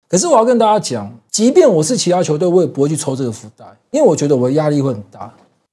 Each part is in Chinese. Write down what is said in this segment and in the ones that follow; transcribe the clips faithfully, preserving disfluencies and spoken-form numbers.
可是我要跟大家讲，即便我是其他球队，我也不会去抽这个福袋，因为我觉得我的压力会很大。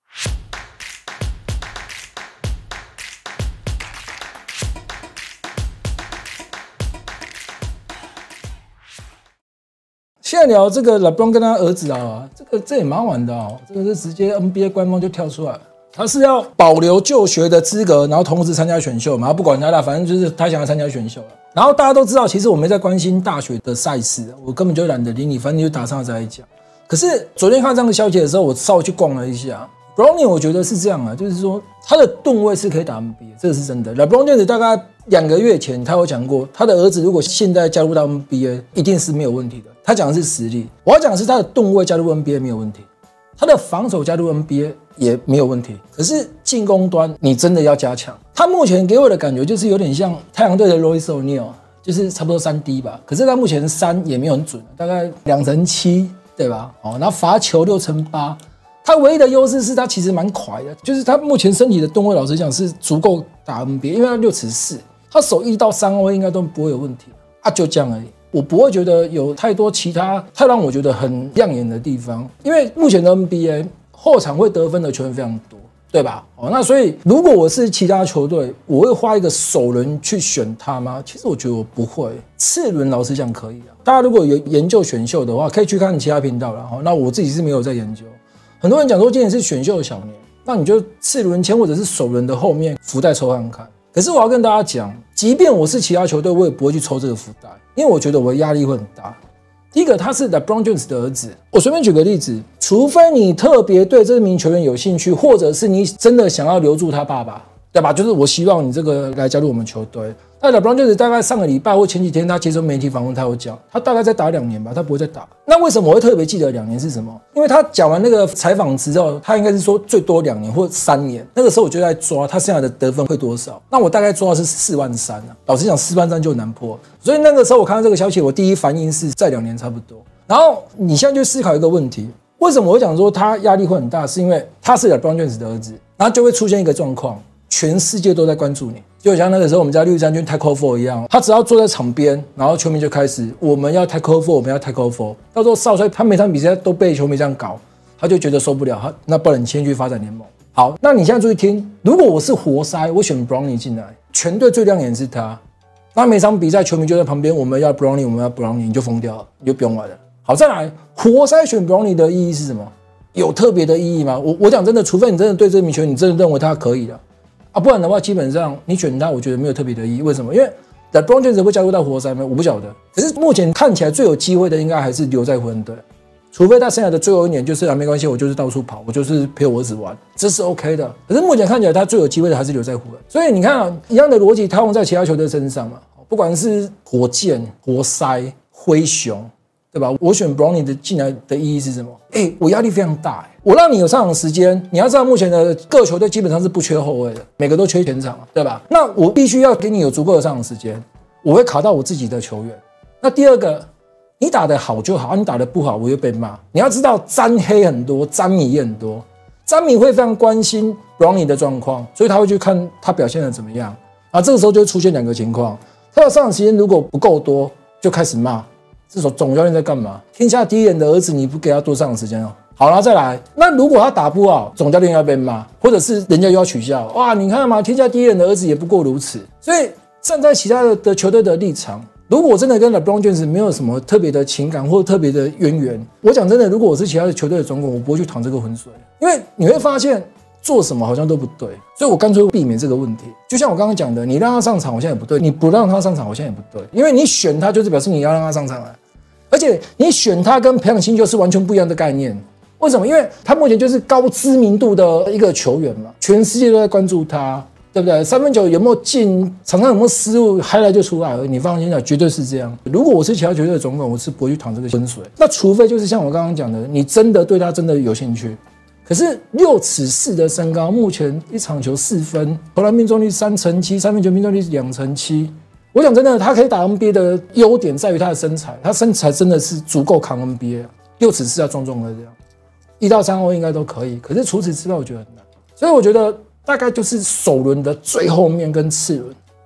现在聊这个 LeBron 跟他儿子啊，这个这也蛮晚的哦，这个是直接 N B A 官方就跳出来了。他是要保留就学的资格，然后同时参加选秀嘛，不管他啦，反正就是他想要参加选秀了。然后大家都知道，其实我没在关心大学的赛事，我根本就懒得理你，反正你就打上再来讲。可是昨天看这样的消息的时候，我稍微去逛了一下 ，Brownie 我觉得是这样啊，就是说他的吨位是可以打 N B A， 这个是真的。LeBron James 大概两个月前他有讲过，他的儿子如果现在加入到 N B A， 一定是没有问题的。他讲的是实力，我要讲的是他的吨位加入 N B A 没有问题。他的防守加入 N B A 也没有问题，可是进攻端你真的要加强。他目前给我的感觉就是有点像太阳队的 Royce O'Neal， 就是差不多 三 D 吧。可是他目前三也没有很准，大概两成七，对吧？哦，然后罚球六成八。他唯一的优势是他其实蛮快的，就是他目前身体的吨位，老实讲是足够打 N B A， 因为他六尺四，他守一到三位应该都不会有问题啊，就这样而已。我不会觉得有太多其他太让我觉得很亮眼的地方，因为目前的 N B A 后场会得分的球员非常多，对吧？哦，那所以如果我是其他球队，我会花一个首轮去选他吗？其实我觉得我不会，次轮老实讲可以啊。大家如果有研究选秀的话，可以去看其他频道啦。那我自己是没有在研究。很多人讲说今年是选秀的小年，那你就次轮前或者是首轮的后面福袋抽看看。可是我要跟大家讲，即便我是其他球队，我也不会去抽这个福袋，因为我觉得我的压力会很大。第一个，他是 LeBron James 的儿子，我随便举个例子，除非你特别对这名球员有兴趣，或者是你真的想要留住他爸爸，对吧？就是我希望你这个来加入我们球队。那 LeBron James 大概上个礼拜或前几天他接受媒体访问，他有讲，他大概再打两年吧，他不会再打。那为什么我会特别记得两年是什么？因为他讲完那个采访之后，他应该是说最多两年或三年。那个时候我就在抓他现在的得分会多少。那我大概抓的是四万三啊。老实讲，四万三就难破。所以那个时候我看到这个消息，我第一反应是在两年差不多。然后你现在就思考一个问题：为什么我会讲说他压力会很大？是因为他是 LeBron James 的儿子，然后就会出现一个状况。全世界都在关注你，就像那个时候我们家绿衫军 tackle four 一样，他只要坐在场边，然后球迷就开始我们要 tackle four， 我们要 tackle four。到时候少帅他每场比赛都被球迷这样搞，他就觉得受不了，他那不然先去发展联盟。好，那你现在注意听，如果我是活塞，我选 Brownie 进来，全队最亮眼是他，那每场比赛球迷就在旁边，我们要 Brownie， 我们要 Brownie， 你就疯掉了，你就不用玩了。好，再来，活塞选 Brownie 的意义是什么？有特别的意义吗？我我讲真的，除非你真的对这名球员，你真的认为他可以了。啊，不然的话，基本上你选他，我觉得没有特别的意义。为什么？因为 LeBron James 会加入到活塞吗？我不晓得。可是目前看起来最有机会的，应该还是留在湖人队，除非他生涯的最后一年就是啊，没关系，我就是到处跑，我就是陪我儿子玩，这是 OK 的。可是目前看起来，他最有机会的还是留在湖人。所以你看、啊，一样的逻辑套用在其他球队身上嘛，不管是火箭、活塞、灰熊。对吧？我选 Brownie 的进来的意义是什么？哎、欸，我压力非常大、欸，我让你有上场时间。你要知道，目前的各球队基本上是不缺后卫的，每个都缺前场，对吧？那我必须要给你有足够的上场时间，我会卡到我自己的球员。那第二个，你打得好就好，你打得不好，我会被骂。你要知道，沾黑很多，沾米也很多。沾米会非常关心 Brownie 的状况，所以他会去看他表现的怎么样。啊，这个时候就会出现两个情况：他的上场时间如果不够多，就开始骂。这种总教练在干嘛？天下第一人的儿子，你不给他多上场时间哦。好，然后再来，那如果他打不好，总教练要被骂，或者是人家又要取笑。哇，你看嘛，天下第一人的儿子也不过如此。所以站在其他的的球队的立场，如果我真的跟 LeBron James 没有什么特别的情感或特别的渊源，我讲真的，如果我是其他的球队的总管，我不会去淌这个浑水，因为你会发现做什么好像都不对，所以我干脆避免这个问题。就像我刚刚讲的，你让他上场好像也不对，你不让他上场好像也不对，因为你选他就是表示你要让他上场啊。而且你选他跟培养新秀是完全不一样的概念，为什么？因为他目前就是高知名度的一个球员嘛，全世界都在关注他，对不对？三分球有没有进，场上有没有失误 ，highlight 就出来了。你放心啦，绝对是这样。如果我是其他球队的总管，我是不会去淌这个浑水。那除非就是像我刚刚讲的，你真的对他真的有兴趣。可是六尺四的身高，目前一场球四分，投篮命中率三成七，三分球命中率两成七。我讲真的，他可以打 N B A 的优点在于他的身材，他身材真的是足够扛 N B A， 六尺四要壮壮的这样，一到三欧应该都可以。可是除此之外，我觉得很难。所以我觉得大概就是首轮的最后面跟次轮。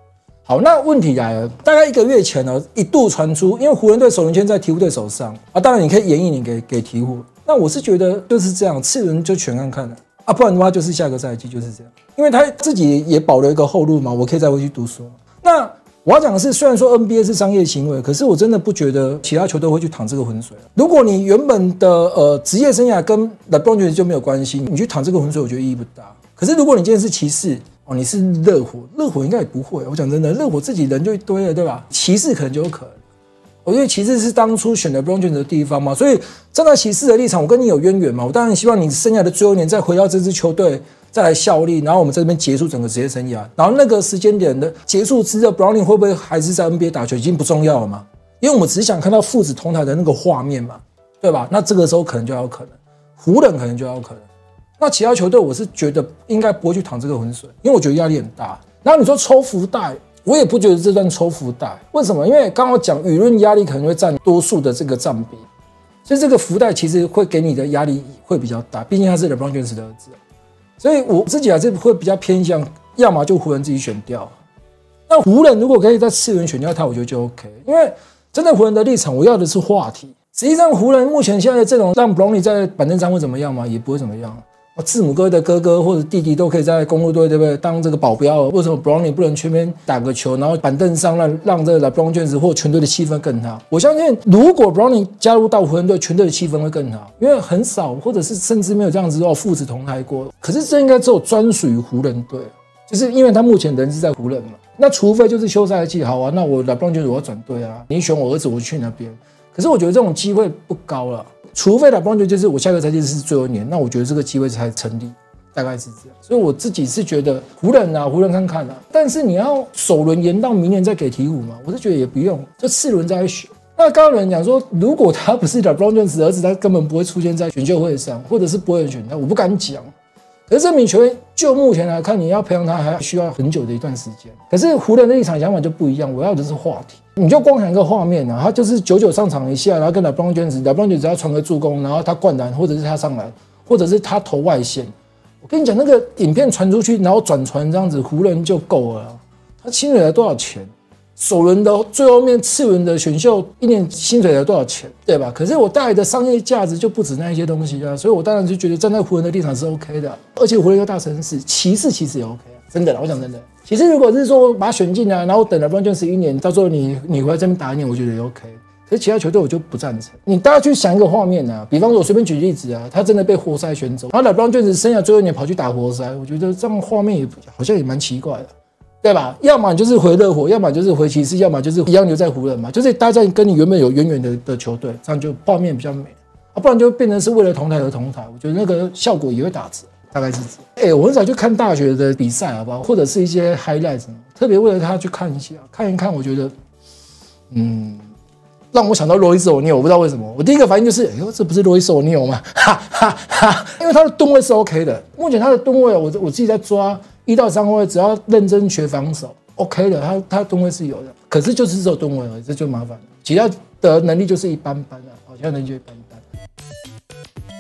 好，那问题来了，大概一个月前呢，一度传出，因为湖人队首轮签在鹈鹕队手上啊，当然你可以演绎你给给鹈鹕，那我是觉得就是这样，次轮就全看看了啊，不然的话就是下个赛季就是这样，因为他自己也保留一个后路嘛，我可以再回去读书嘛。那我要讲的是，虽然说 N B A 是商业行为，可是我真的不觉得其他球队会去淌这个浑水。如果你原本的呃职业生涯跟 LeBron James 就没有关系，你去淌这个浑水，我觉得意义不大。可是如果你今天是骑士，哦，你是热火，热火应该也不会。我讲真的，热火自己人就一堆了，对吧？骑士可能就有可能。我因为骑士是当初选的 LeBron James 的地方嘛，所以站在骑士的立场，我跟你有渊源嘛，我当然希望你生涯的最后一年再回到这支球队。再来效力，然后我们在这边结束整个职业生涯。然后那个时间点的结束之后 ，Browning 会不会还是在 N B A 打球，已经不重要了嘛？因为我们只想看到父子同台的那个画面嘛，对吧？那这个时候可能就要可能，湖人可能就要可能。那其他球队我是觉得应该不会去淌这个浑水，因为我觉得压力很大。然后你说抽福袋，我也不觉得这段抽福袋，为什么？因为刚刚讲舆论压力可能会占多数的这个占比，所以这个福袋其实会给你的压力会比较大，毕竟他是 LeBron James 的儿子。所以我自己还是会比较偏向，要么就湖人自己选掉。那湖人如果可以在次轮选掉他，我觉得就 OK。因为真的湖人的立场，我要的是话题。实际上，湖人目前现在的阵容让 Brownie 在板凳上会怎么样吗？也不会怎么样。字母哥的哥哥或者弟弟都可以在公鹿队，对不对？当这个保镖，为什么 Brownie 不能全面打个球，然后板凳上让让这个 LeBron James 或全队的气氛更好？我相信，如果 Brownie 加入到湖人队，全队的气氛会更好，因为很少，或者是甚至没有这样子哦父子同台过。可是这应该只有专属于湖人队，就是因为他目前人是在湖人嘛。那除非就是休赛季好啊，那我 LeBron James 我要转队啊，你选我儿子，我去那边。可是我觉得这种机会不高了。除非 LeBron James 就是我下个赛季是最后一年，那我觉得这个机会才成立，大概是这样。所以我自己是觉得湖人啊，湖人看看啊，但是你要首轮延到明年再给鹈鹕嘛，我是觉得也不用，就四轮再选。那刚刚有人讲说，如果他不是 LeBron James 的儿子，他根本不会出现在选秀会上，或者是不会选他，我不敢讲。可是这名球员就目前来看，你要培养他还需要很久的一段时间。可是湖人的立场想法就不一样，我要的是话题。你就光想一个画面啊，他就是久久上场一下，然后跟 LeBron James，LeBron James 只要传个助攻，然后他灌篮，或者是他上篮，或者是他投外线。我跟你讲，那个影片传出去，然后转传这样子，湖人就够了。他薪水才多少钱？首轮的最后面次轮的选秀一年薪水才多少钱，对吧？可是我带来的商业价值就不止那一些东西啊，所以我当然就觉得站在湖人的立场是 OK 的，而且湖人又大城市，骑士其实也 OK 啊，真的啦，我讲真的。骑士如果是说把他选进来，然后等了 LeBron James 一年，到时候你你回来这边打一年，我觉得也 OK。可是其他球队我就不赞成。你大家去想一个画面啊，比方说我随便举例子啊，他真的被活塞选走，然后 LeBron James 生涯最后一年跑去打活塞，我觉得这样画面也好像也蛮奇怪的。对吧？要么就是回热火，要么就是回骑士，要么就是一样留在湖人嘛，就是待在跟你原本有渊源的的球队，这样就画面比较美啊，不然就变成是为了同台而同台，我觉得那个效果也会打折，大概是这样。哎，我很少去看大学的比赛，好不好？或者是一些 highlights， 特别为了他去看一下，看一看，我觉得，嗯，让我想到 Royce O'Neal， 我不知道为什么，我第一个反应就是，哎呦，这不是 Royce O'Neal 吗？哈哈哈，因为他的吨位是 OK 的，目前他的吨位，我我自己在抓。一到三位，只要认真学防守 ，OK 的，他他吨位是有的，可是就是只有吨位而已，这就麻烦了。其他的能力就是一般般了，好像能力就一般般。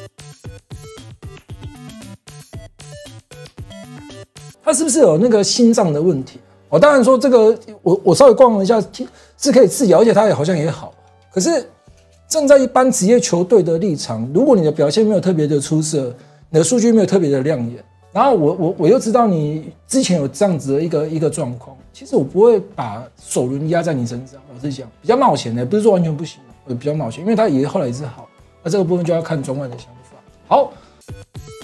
他是不是有那个心脏的问题？我当然说这个，我我稍微逛了一下，是可以治疗，而且他也好像也好。可是站在一般职业球队的立场，如果你的表现没有特别的出色，你的数据没有特别的亮眼。然后我我我又知道你之前有这样子的一个一个状况，其实我不会把首轮压在你身上。老实讲，比较冒险的，不是说完全不行，我比较冒险，因为他也后来也是好，那这个部分就要看中外的想法。好。